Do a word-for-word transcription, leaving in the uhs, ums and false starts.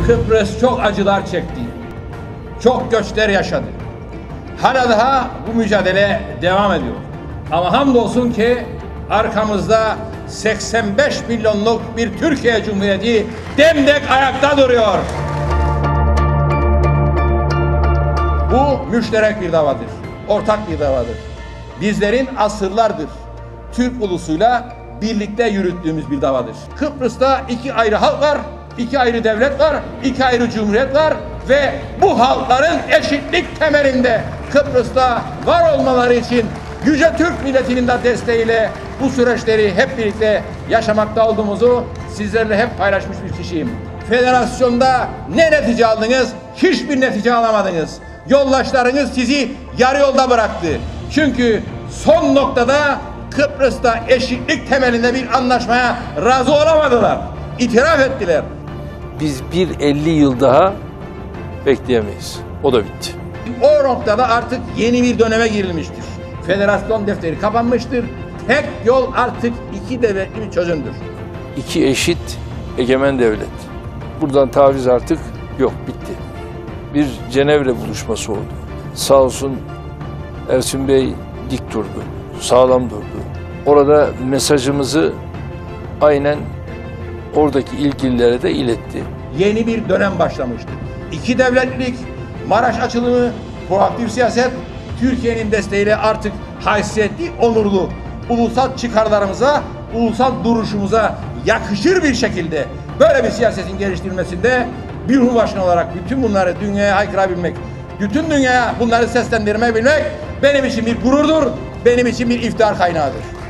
Kıbrıs çok acılar çekti. Çok göçler yaşadı. Hala daha bu mücadele devam ediyor. Ama hamdolsun ki arkamızda seksen beş milyonluk bir Türkiye Cumhuriyeti demdek ayakta duruyor. Bu müşterek bir davadır. Ortak bir davadır. Bizlerin asırlardır Türk ulusuyla birlikte yürüttüğümüz bir davadır. Kıbrıs'ta iki ayrı halk var, iki ayrı devlet var, iki ayrı cumhuriyet var ve bu halkların eşitlik temelinde Kıbrıs'ta var olmaları için yüce Türk milletinin de desteğiyle bu süreçleri hep birlikte yaşamakta olduğumuzu sizlerle hep paylaşmış bir kişiyim. Federasyonda ne netice aldınız? Hiçbir netice alamadınız. Yoldaşlarınız sizi yarı yolda bıraktı. Çünkü son noktada Kıbrıs'ta eşitlik temelinde bir anlaşmaya razı olamadılar. İtiraf ettiler. Biz bir elli yıl daha bekleyemeyiz. O da bitti. O noktada artık yeni bir döneme girilmiştir. Federasyon defteri kapanmıştır. Tek yol artık iki devletli bir çözümdür. İki eşit egemen devlet. Buradan taviz artık yok, bitti. Bir Cenevre buluşması oldu. Sağ olsun Ersin Bey dik durdu, sağlam durdu. Orada mesajımızı aynen oradaki ilgililere de iletti. Yeni bir dönem başlamıştır. İki devletlilik, Maraş açılımı, proaktif siyaset, Türkiye'nin desteğiyle artık haysiyetli, onurlu, ulusal çıkarlarımıza, ulusal duruşumuza yakışır bir şekilde böyle bir siyasetin geliştirilmesinde bir Cumhurbaşkanı olarak bütün bunları dünyaya haykırabilmek, bütün dünyaya bunları seslendirmeyi bilmek benim için bir gururdur, benim için bir iftihar kaynağıdır.